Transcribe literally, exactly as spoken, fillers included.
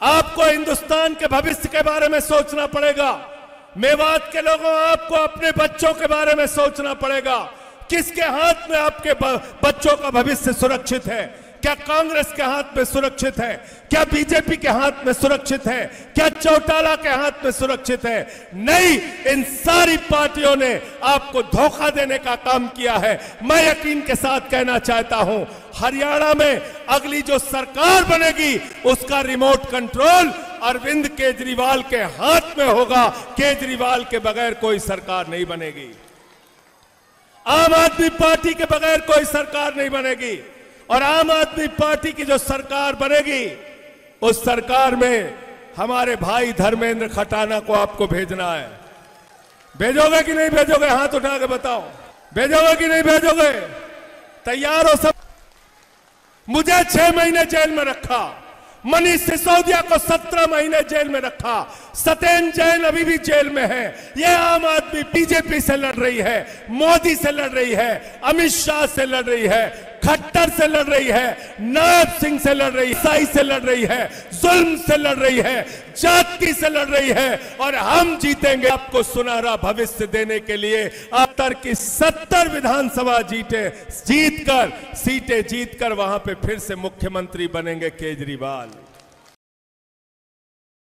आपको हिंदुस्तान के भविष्य के बारे में सोचना पड़ेगा। मेवात के लोगों, आपको अपने बच्चों के बारे में सोचना पड़ेगा। किसके हाथ में आपके बच्चों का भविष्य सुरक्षित है? क्या कांग्रेस के हाथ में सुरक्षित है? क्या बीजेपी के हाथ में सुरक्षित है? क्या चौटाला के हाथ में सुरक्षित है? नहीं, इन सारी पार्टियों ने आपको धोखा देने का काम किया है। मैं यकीन के साथ कहना चाहता हूं, हरियाणा में अगली जो सरकार बनेगी उसका रिमोट कंट्रोल अरविंद केजरीवाल के हाथ में होगा। केजरीवाल के बगैर कोई सरकार नहीं बनेगी। आम आदमी पार्टी के बगैर कोई सरकार नहीं बनेगी। और आम आदमी पार्टी की जो सरकार बनेगी उस सरकार में हमारे भाई धर्मेंद्र खटाना को आपको भेजना है। भेजोगे कि नहीं भेजोगे? हाथ उठा के बताओ, भेजोगे कि नहीं भेजोगे? तैयार हो सब? मुझे छह महीने जेल में रखा, मनीष सिसोदिया को सत्रह महीने जेल में रखा, सत्येंद्र जैन अभी भी जेल में है। ये आम आदमी बीजेपी से लड़ रही है, मोदी से लड़ रही है, अमित शाह से लड़ रही है, खट्टर से लड़ रही है, नायब सिंह से लड़ रही है, ईसाई से लड़ रही है, जुल्म से लड़ रही है, जाति से लड़ रही है। और हम जीतेंगे। आपको सुनहरा भविष्य देने के लिए सत्तर की सत्तर विधानसभा जीते जीतकर सीटें जीतकर वहां पे फिर से मुख्यमंत्री बनेंगे केजरीवाल।